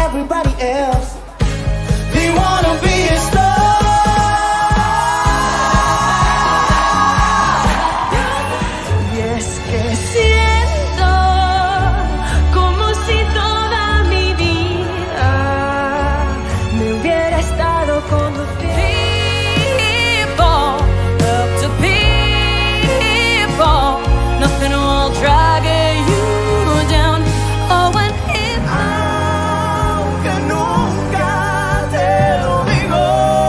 everybody else. They wanna be a star. Y es que siento como si toda mi vida me hubiera estado con los people, up to people, nothing will drag you down. Oh, and if aunque nunca te lo digo,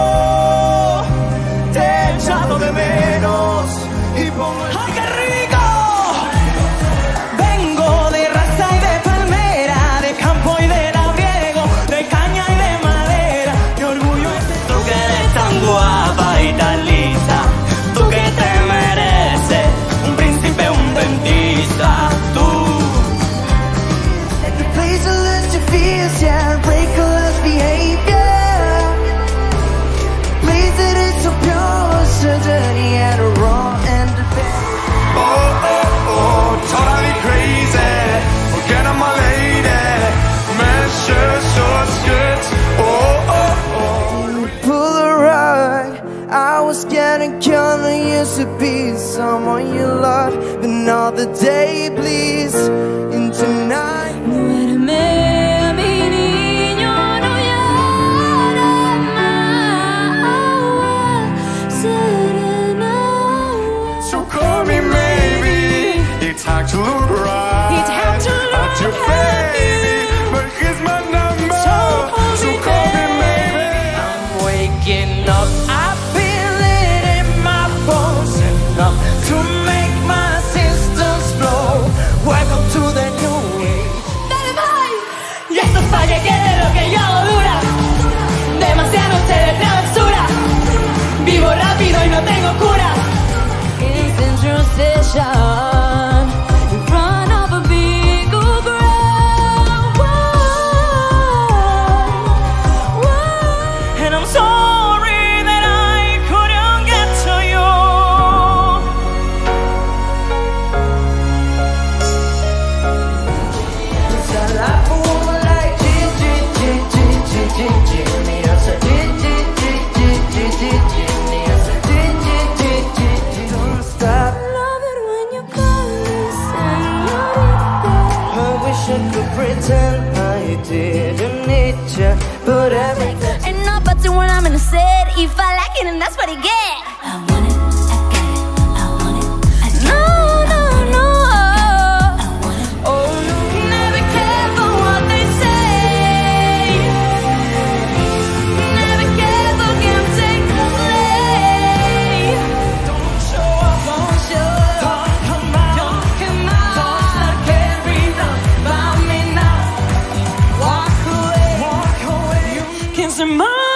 te he echado de menos y pongo el... ¡Ay, qué rico! Vengo de raza y de palmera, de campo y de labriego, de caña y de madera. Mi orgullo es tú que eres tan guapa y tan lisa, tú que te mereces un príncipe, un dentista, tú. Like the place that lets you feel, yeah, break a less behavior. Place that is so pure, so dirty and raw and bad. Oh, oh, oh, totally crazy. Forget I'm my lady. Measure short skirts. Oh, oh, oh. Pull the rug. I was getting killed. I used to be someone you loved, but now the day bleeds into night. Duerme, mi niño, no llores más. Serena. So call me maybe. It's hard to look right. It's hard to look at your face, but here's my number. So call me maybe. I'm waking up. I feel it in my bones enough to make my systems flow. Welcome to the new age. Dale, bye. Y esto falla que de lo que yo hago dura. Demasiadas noches de travesura. Vivo rápido y no tengo cura. It's introspection in front of a big crowd. And I'm sorry that I couldn't get to you. It's a life for woman like Gigi. Need us a Gigi. Don't stop. Love it when you call me señorita. I wish I could pretend I didn't need you, but every time. Ain't no button when I'm in the set. If I like it, and that's what I get. I want it, I got it. I want it, I got it. No, no, no. I want it. Oh, no, never care for what they say. Never care for give, take, play. Don't show up, don't show up. Don't come out, don't come out. Don't start caring about me now. Walk away, you can survive.